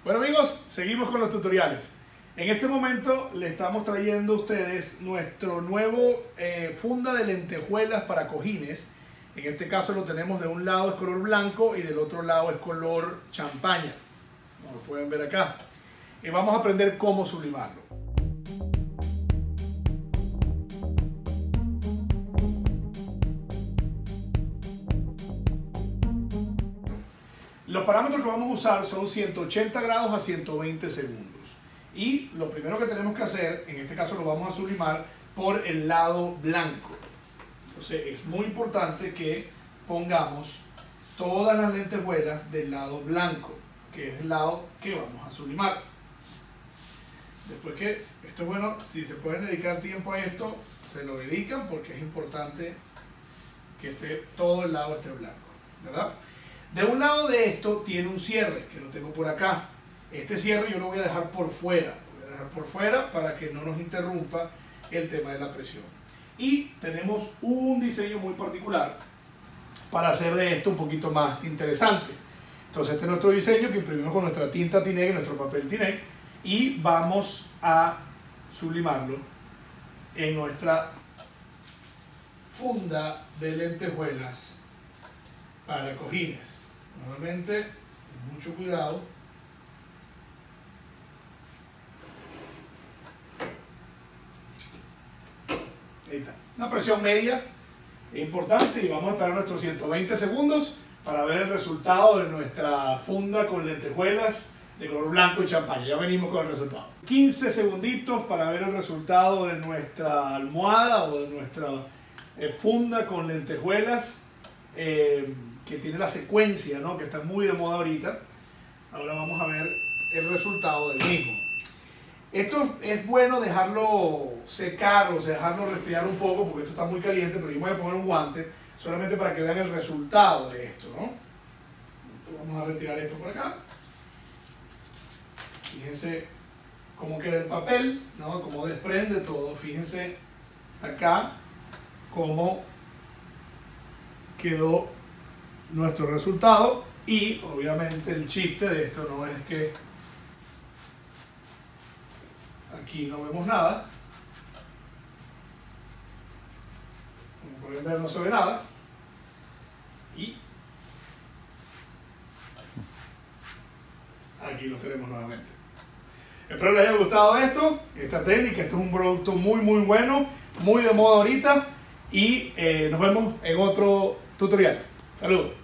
Bueno amigos, seguimos con los tutoriales. En este momento le estamos trayendo a ustedes nuestro nuevo funda de lentejuelas para cojines. En este caso lo tenemos de un lado es color blanco y del otro lado es color champaña, como lo pueden ver acá. Y vamos a aprender cómo sublimarlo. Los parámetros que vamos a usar son 180 grados a 120 segundos. Y lo primero que tenemos que hacer, en este caso lo vamos a sublimar por el lado blanco. Entonces es muy importante que pongamos todas las lentejuelas del lado blanco, que es el lado que vamos a sublimar. Después que, esto es bueno, si se pueden dedicar tiempo a esto, se lo dedican porque es importante que todo el lado esté blanco, ¿verdad? De un lado de esto tiene un cierre, que lo tengo por acá. Este cierre yo lo voy a dejar por fuera. Lo voy a dejar por fuera para que no nos interrumpa el tema de la presión. Y tenemos un diseño muy particular para hacer de esto un poquito más interesante. Entonces este es nuestro diseño que imprimimos con nuestra tinta Tineg, nuestro papel Tineg, y vamos a sublimarlo en nuestra funda de lentejuelas para cojines. Nuevamente, con mucho cuidado. Ahí está. Una presión media es importante y vamos a esperar nuestros 120 segundos para ver el resultado de nuestra funda con lentejuelas de color blanco y champaña. Ya venimos con el resultado. 15 segunditos para ver el resultado de nuestra almohada o de nuestra funda con lentejuelas. Que tiene la secuencia, ¿no? Que está muy de moda ahorita. Ahora vamos a ver el resultado del mismo. Esto es bueno dejarlo secar, o sea, dejarlo respirar un poco porque esto está muy caliente, pero yo me voy a poner un guante solamente para que vean el resultado de esto, ¿no? Vamos a retirar esto por acá. Fíjense cómo queda el papel, ¿no? Cómo desprende todo. Fíjense acá cómo quedó nuestro resultado. Y obviamente el chiste de esto no es que aquí no vemos nada, como pueden ver no se ve nada, y aquí lo tenemos nuevamente. Espero les haya gustado esta técnica. Esto es un producto muy bueno, muy de moda ahorita, y nos vemos en otro tutorial. Saludos.